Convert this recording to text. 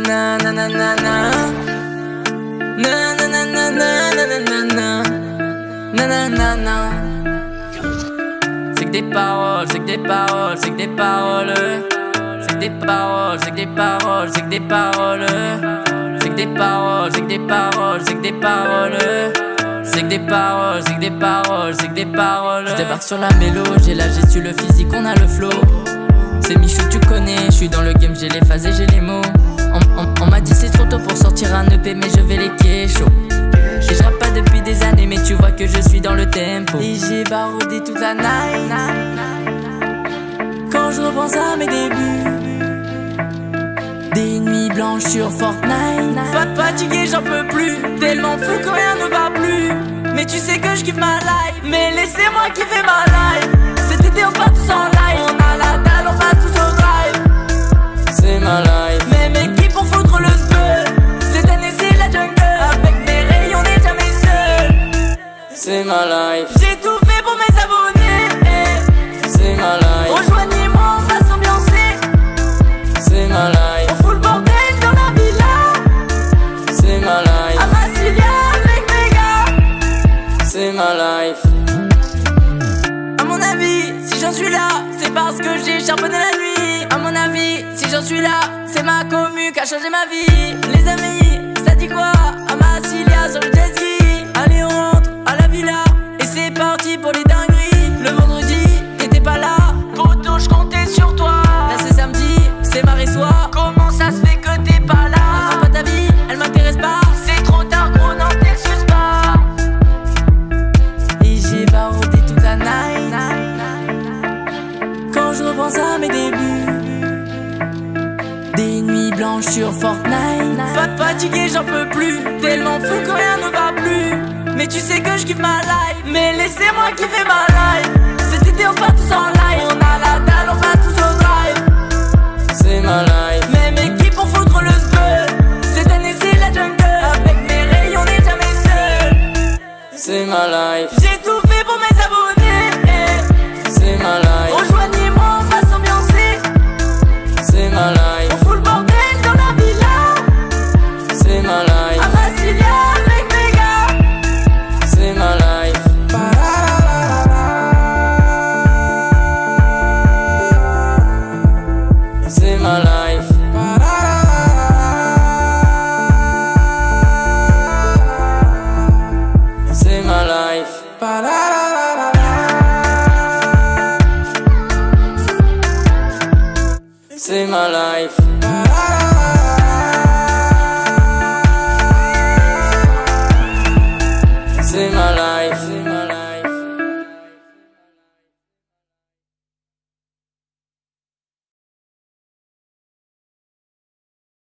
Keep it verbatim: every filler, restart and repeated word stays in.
na na na na na na na na na na na na na na na na. C'est que des paroles, c'est que des paroles, c'est que des paroles. C'est que des paroles, c'est que des paroles, c'est que des paroles. C'est que des paroles, c'est que des paroles, c'est que des paroles. C'est que des paroles, c'est que des paroles, c'est que des paroles. Je débarque sur la mélo, j'ai la gestu, le physique, on a le flow. C'est Michou que tu connais, je suis dans le game, j'ai les phases et j'ai les mots. On, on, on m'a dit c'est trop tôt pour sortir un E P, mais je vais les kécho. Et je rappe pas depuis des années, mais tu vois que je suis dans le tempo. Et j'ai baroudé toute la night. Quand je repense à mes débuts, des nuits blanches sur Fortnite. Pas fatigué, j'en peux plus, tellement fou que rien ne va plus. Mais tu sais que je kiffe ma life, mais laissez-moi kiffer ma life. Cet été on part tous en live, on a la dalle, on va tous au drive. C'est ma life, mais mes équipes on foutre le spell. Cette année c'est la jungle, avec mes rayons on n'est jamais seul. C'est ma life, j'ai tout fait pour mes abonnés. C'est ma life, rejoignez-moi, on va s'ambiancer. C'est ma life, on fout le bordel dans la villa. C'est ma life, à Massilia avec mes gars. C'est ma life. À mon avis, si j'en suis là, c'est parce que j'ai charbonné la nuit. À mon avis, si j'en suis là, c'est ma commu qui a changé ma vie. Les amis, ça dit quoi? À Massilia sur le jet ski. Allez on rentre à la villa, et c'est parti pour les dingueries. Le vendredi, t'étais pas là, poto j'comptais sur toi. Là c'est samedi, c'est mardi soir. Comment ça se fait que t'es pas là? Ne pas ta vie, elle m'intéresse pas. C'est trop tard gros, non t'excuses pas. Et j'ai baroudé toute la night. Quand je repense à mes débuts, des nuits blanches sur Fortnite. Pas fatigué, j'en peux plus, tellement fou que rien ne va plus. Mais tu sais que je kiffe ma life, mais laissez-moi kiffer ma life. Cet été on part tous en live, on a la dalle, on va tous au drive. C'est ma life, mais mes équipes on foutre le spell. Cette année c'est la jungle, avec mes rayons on n'est jamais seul. C'est ma life, j'ai tout fait pour mes abonnés. C'est ma life, rejoignez-moi, on va s'ambiancer. C'est ma life, on fout le bordel dans la villa. C'est ma life, à Massilia avec mes gars. C'est ma life. C'est ma life. C'est ma life. C'est ma life.